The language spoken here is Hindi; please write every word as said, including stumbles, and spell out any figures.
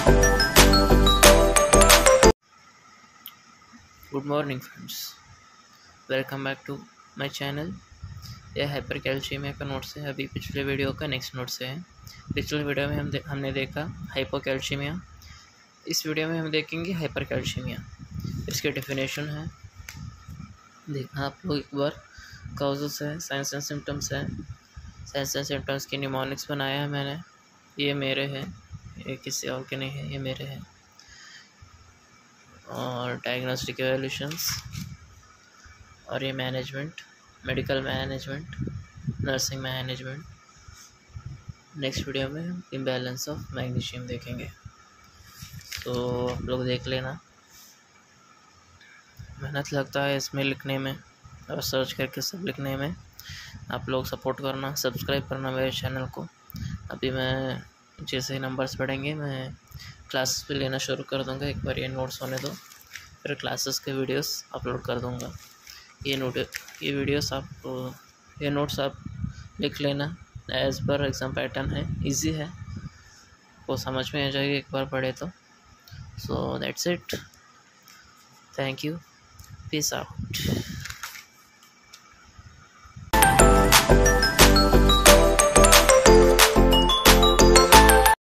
Good morning friends, welcome back to my channel. यह हाइपर कैल्शियमिया का नोट्स है। अभी पिछले वीडियो का नेक्स्ट नोट्स है। पिछले वीडियो में हम दे, हमने देखा हाइपोकैल्शियमिया। इस वीडियो में हम देखेंगे हाइपर कैल्शियमिया। इसके डेफिनेशन है, देखना आप लोग एक बार। काउजेस है, साइंस एंड सिम्टम्स है। साइंस एंड सिम्टम्स की निमोनिक्स बनाया है मैंने, ये मेरे हैं, ये किसी और के नहीं है, ये मेरे हैं। और डायग्नोस्टिक एवोल्यूशंस, और ये management, medical management, nursing management. Next video में हम इम्बैलेंस ऑफ मैग्नीशियम देखेंगे, तो आप लोग देख लेना। मेहनत लगता है इसमें लिखने में और सर्च करके सब लिखने में। आप लोग सपोर्ट करना, सब्सक्राइब करना मेरे चैनल को। अभी मैं जैसे ही नंबर्स बढ़ेंगे मैं क्लासेस भी लेना शुरू कर दूंगा। एक बार ये नोट्स होने दो, फिर क्लासेस के वीडियोस अपलोड कर दूंगा। ये नोट ये वीडियोस आप ये नोट्स आप लिख लेना, एज पर एग्ज़ाम पैटर्न है, इजी है, वो समझ में आ जाएगी एक बार पढ़े तो। So that's it, thank you, peace out.